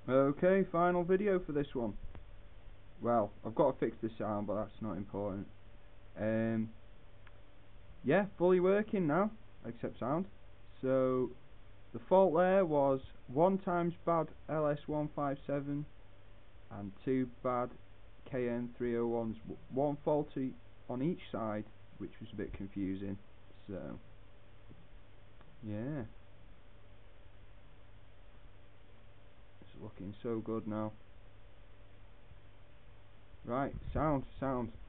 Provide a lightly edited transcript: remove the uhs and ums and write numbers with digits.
Okay, final video for this one. Well, I've got to fix the sound, but that's not important. Yeah, fully working now, except sound. So the fault there was 1 times bad LS157 and 2 bad KN301s, one faulty on each side, which was a bit confusing. So yeah, it's looking so good now. Right, sound.